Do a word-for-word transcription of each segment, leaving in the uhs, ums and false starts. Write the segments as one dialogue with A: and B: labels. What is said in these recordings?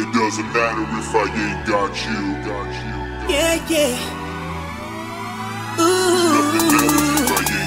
A: It doesn't matter if I ain't got you. Got you.
B: Yeah, yeah. Ooh.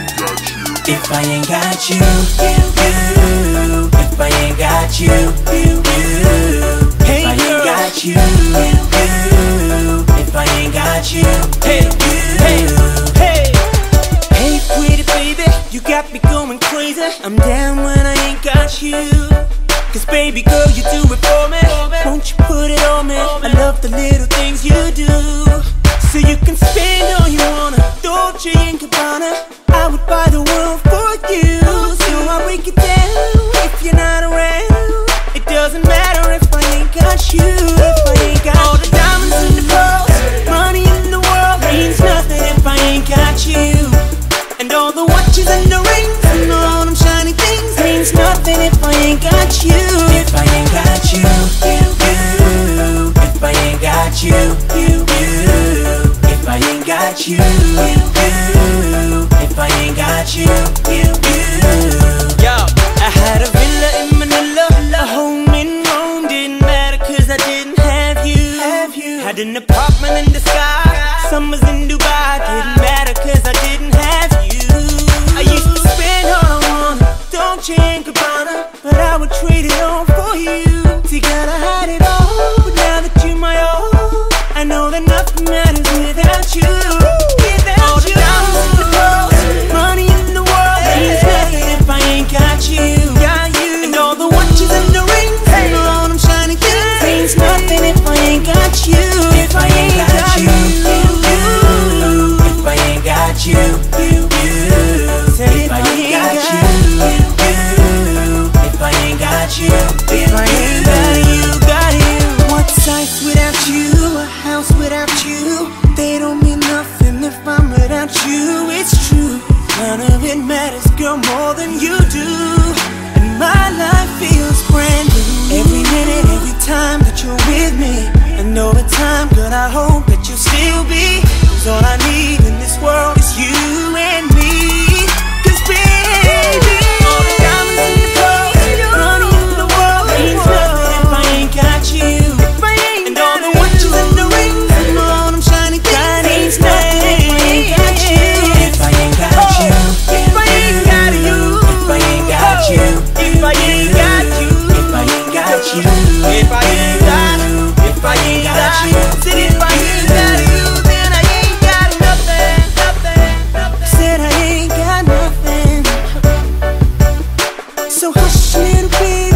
A: If I ain't got you,
B: If I ain't got you, you, you. If I ain't got you, you, you. Hey, if I ain't got you, you, you. If I ain't got you, hey, hey, hey. Hey, pretty baby, you got me going crazy. I'm down when I ain't got you. Cause baby girl, you do it for me. Won't you put it on me? I love the little things you do. So you can spend all you wanna. Dolce and Gabbana, I would buy the world for you. So I'll break it down if you're not around. It doesn't matter if I ain't got you. If I ain't got all the diamonds in the pearls, money in the world means nothing if I ain't got you. And all the watches and the rings and all them shiny things means nothing if I ain't got you. If I ain't got you, you, you. If I ain't got you, you, you. If I ain't got you, you, you. If I ain't got you, you, you. Yo, I had a villa in Manila, a home in Rome. Didn't matter cause I didn't have you. Have you. Had an apartment in the sky, summers in Dubai. Didn't matter cause I didn't have you. I used to spend all I wanted, Dolce and Gabbana, but I would trade it all for you. See, God, I had it all, but now that you're my all, I know that nothing matters without you. Without all the diamonds in the pearls, money in the world means nothing if I ain't got you. Got you. And all the watches and the rings and all them shiny things means nothing if I ain't got you. If I ain't got you, you. If I ain't got you, you, you. If I ain't got you, you. If I ain't got you, if I ain't got you, got you. What's life without you? A house without you? They don't mean nothing if I'm without you. It's true, none of it matters, girl, more than you do. And my life feels brand new every minute, every time that you're with me. And over time, girl, I hope that you'll still be. Cause all I need in this world is you and me. Cause baby, all the diamonds in the pearls, money in the world means nothing if I ain't got you. And all the watches and the rings and all them shiny things means nothing if I ain't got you. If I ain't got you, if I ain't got you, if I ain't got you, if I ain't got you, if I ain't got you, if I ain't got you, if I ain't got you, said if I ain't got you, then I ain't got nothing, nothing, nothing. Said I ain't got nothing. So hush, little baby.